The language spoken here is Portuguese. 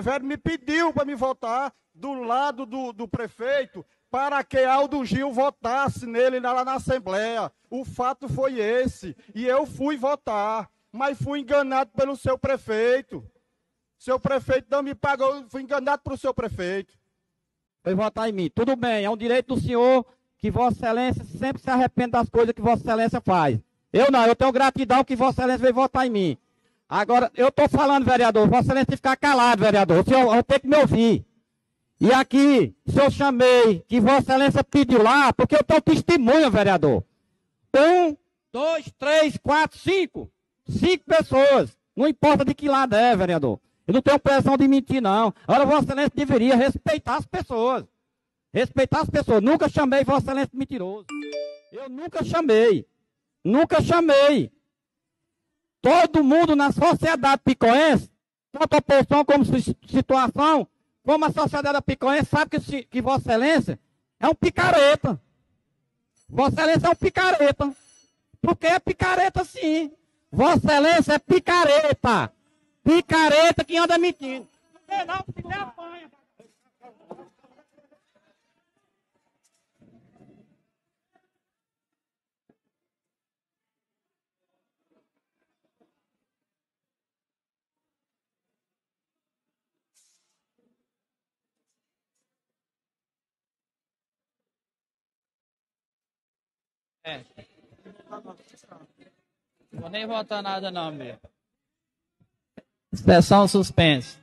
Severo me pediu para me votar do lado do prefeito para que Aldo Gil votasse nele lá na Assembleia. O fato foi esse. E eu fui votar, mas fui enganado pelo seu prefeito. Seu prefeito não me pagou, fui enganado pelo seu prefeito. Foi votar em mim. Tudo bem, é um direito do senhor que Vossa Excelência sempre se arrepende das coisas que Vossa Excelência faz. Eu não, eu tenho gratidão que Vossa Excelência veio votar em mim. Agora, eu estou falando, vereador, Vossa Excelência tem que ficar calado, vereador, o senhor tem que me ouvir. E aqui, se eu chamei, que Vossa Excelência pediu lá, porque eu tenho testemunha, vereador. 1, 2, 3, 4, 5. 5 pessoas. Não importa de que lado é, vereador. Eu não tenho pressão de mentir, não. Agora, Vossa Excelência deveria respeitar as pessoas. Respeitar as pessoas. Nunca chamei Vossa Excelência de mentiroso. Eu nunca chamei. Nunca chamei. Todo mundo na sociedade picoense, tanto a oposição como situação, como a sociedade picoense, sabe que Vossa Excelência é um picareta. Vossa Excelência é um picareta. Porque é picareta, sim. Vossa Excelência é picareta. Picareta que anda mentindo. Não, se der apanha. Não vou nem votar nada não, meu. Sessão suspensa.